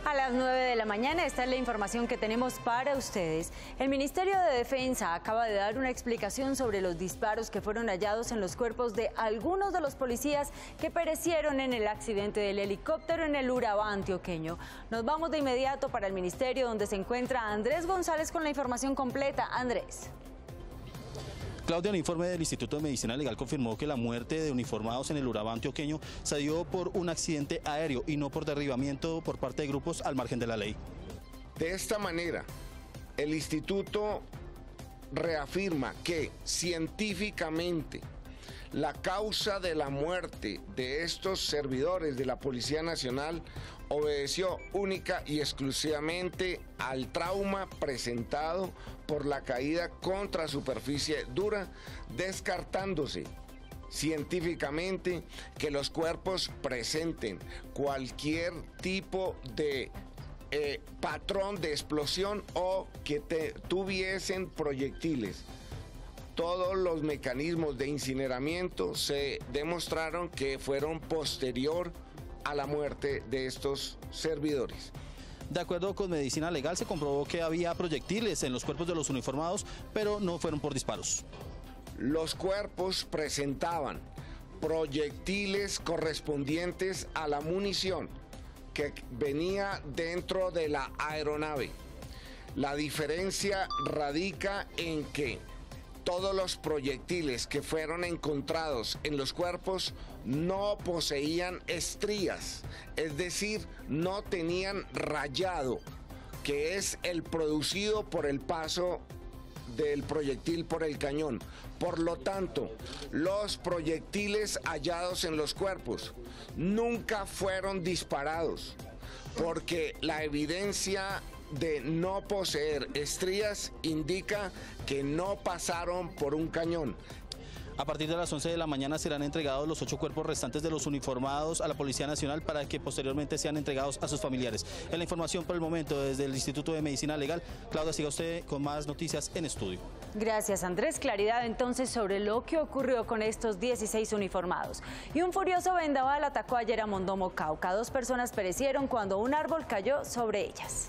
A las 9 de la mañana, esta es la información que tenemos para ustedes. El Ministerio de Defensa acaba de dar una explicación sobre los disparos que fueron hallados en los cuerpos de algunos de los policías que perecieron en el accidente del helicóptero en el Urabá antioqueño. Nos vamos de inmediato para el Ministerio, donde se encuentra Andrés González con la información completa. Andrés. Claudia, un informe del Instituto de Medicina Legal confirmó que la muerte de uniformados en el Urabá antioqueño se dio por un accidente aéreo y no por derribamiento por parte de grupos al margen de la ley. De esta manera, el instituto reafirma que científicamente la causa de la muerte de estos servidores de la Policía Nacional obedeció única y exclusivamente al trauma presentado por la caída contra superficie dura, descartándose científicamente que los cuerpos presenten cualquier tipo de patrón de explosión o que tuviesen proyectiles. Todos los mecanismos de incineramiento se demostraron que fueron posterior a la muerte de estos servidores. De acuerdo con Medicina Legal, se comprobó que había proyectiles en los cuerpos de los uniformados, pero no fueron por disparos. Los cuerpos presentaban proyectiles correspondientes a la munición que venía dentro de la aeronave. La diferencia radica en que todos los proyectiles que fueron encontrados en los cuerpos no poseían estrías, es decir, no tenían rayado, que es el producido por el paso del proyectil por el cañón. Por lo tanto, los proyectiles hallados en los cuerpos nunca fueron disparados, porque la evidencia de no poseer estrías indica que no pasaron por un cañón. A partir de las 11 de la mañana serán entregados los 8 cuerpos restantes de los uniformados a la Policía Nacional para que posteriormente sean entregados a sus familiares. Es la información por el momento desde el Instituto de Medicina Legal. Claudia, siga usted con más noticias en estudio. Gracias, Andrés. Claridad entonces sobre lo que ocurrió con estos 16 uniformados. Y un furioso vendaval atacó ayer a Mondomo, Cauca. 2 personas perecieron cuando un árbol cayó sobre ellas.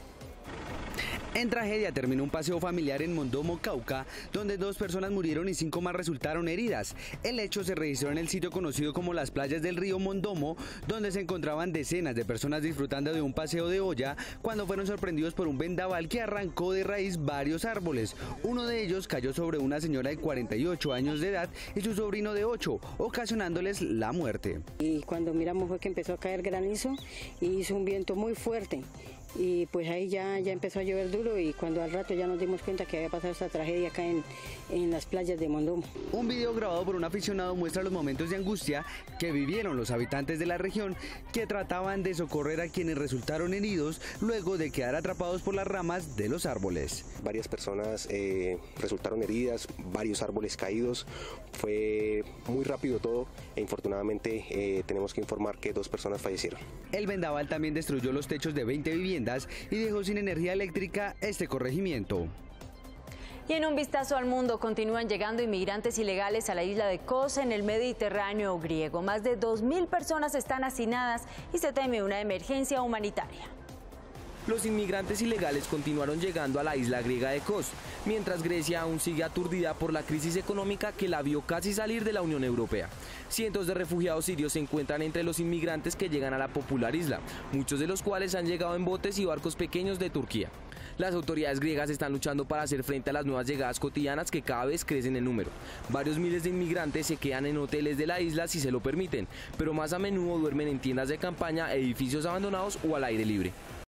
En tragedia terminó un paseo familiar en Mondomo, Cauca, donde 2 personas murieron y 5 más resultaron heridas. El hecho se registró en el sitio conocido como las playas del río Mondomo, donde se encontraban decenas de personas disfrutando de un paseo de olla cuando fueron sorprendidos por un vendaval que arrancó de raíz varios árboles. Uno de ellos cayó sobre una señora de 48 años de edad y su sobrino de 8, ocasionándoles la muerte. Y cuando miramos fue que empezó a caer granizo y hizo un viento muy fuerte. Y pues ahí ya empezó a llover duro y cuando al rato ya nos dimos cuenta que había pasado esta tragedia acá en las playas de Mondomo. Un video grabado por un aficionado muestra los momentos de angustia que vivieron los habitantes de la región que trataban de socorrer a quienes resultaron heridos luego de quedar atrapados por las ramas de los árboles. Varias personas resultaron heridas, varios árboles caídos, fue muy rápido todo e infortunadamente tenemos que informar que 2 personas fallecieron. El vendaval también destruyó los techos de 20 viviendas y dejó sin energía eléctrica este corregimiento. Y en un vistazo al mundo, continúan llegando inmigrantes ilegales a la isla de Kos en el Mediterráneo griego. Más de 2.000 personas están hacinadas y se teme una emergencia humanitaria. Los inmigrantes ilegales continuaron llegando a la isla griega de Kos, mientras Grecia aún sigue aturdida por la crisis económica que la vio casi salir de la Unión Europea. Cientos de refugiados sirios se encuentran entre los inmigrantes que llegan a la popular isla, muchos de los cuales han llegado en botes y barcos pequeños de Turquía. Las autoridades griegas están luchando para hacer frente a las nuevas llegadas cotidianas que cada vez crecen en número. Varios miles de inmigrantes se quedan en hoteles de la isla si se lo permiten, pero más a menudo duermen en tiendas de campaña, edificios abandonados o al aire libre.